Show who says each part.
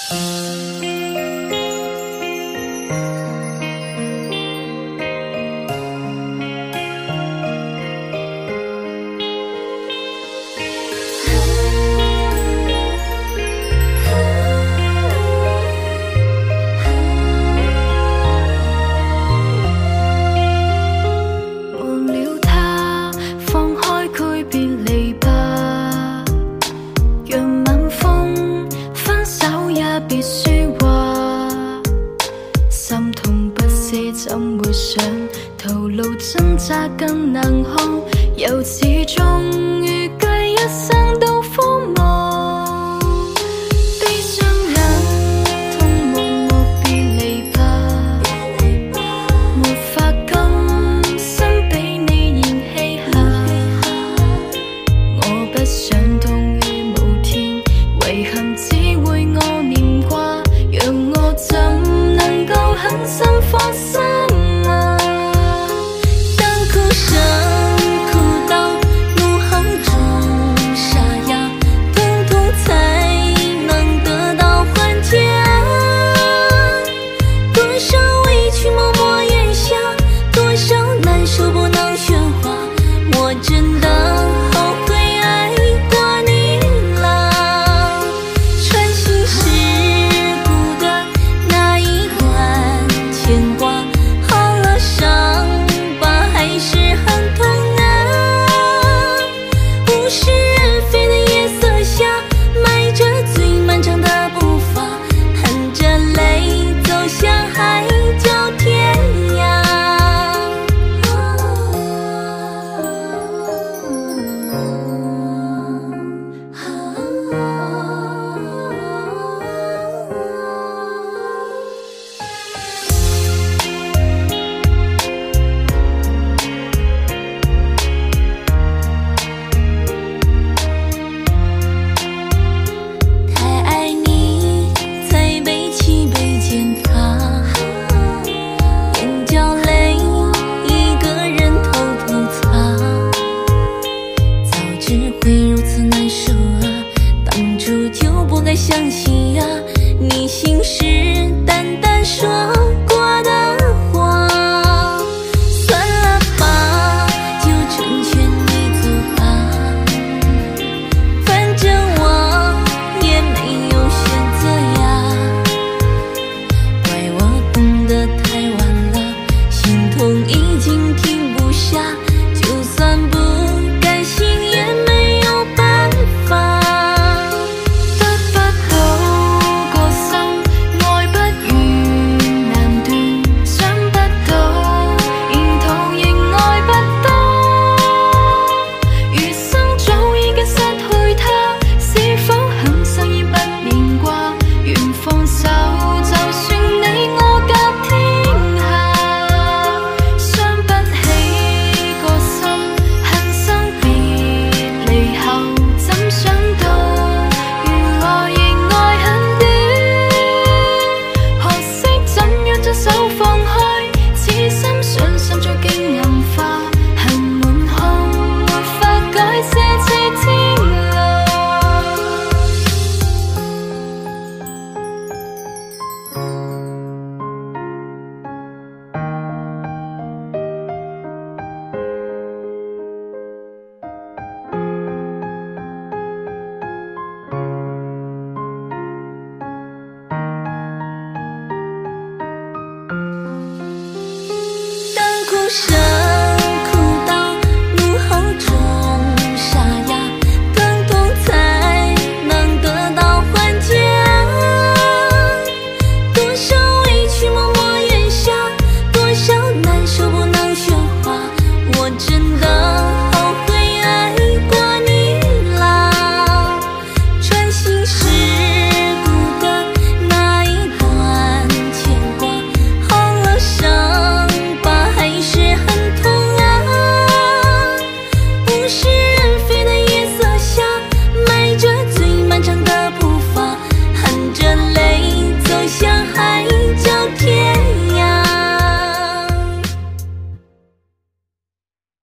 Speaker 1: 怎會想徒勞掙扎更難看，又始終預計一生都荒謬。悲傷忍痛望我別離吧，沒法甘心俾你嫌棄下。我不想痛於無天，遺憾只會我念掛，讓我怎能夠狠心放心。
Speaker 2: 相信啊，你信誓旦旦说过的话，算了吧，就成全你走吧，反正我也没有选择呀。怪我懂得太晚了，心痛已经停不下，就算不甘心也没有办法。
Speaker 1: 哭声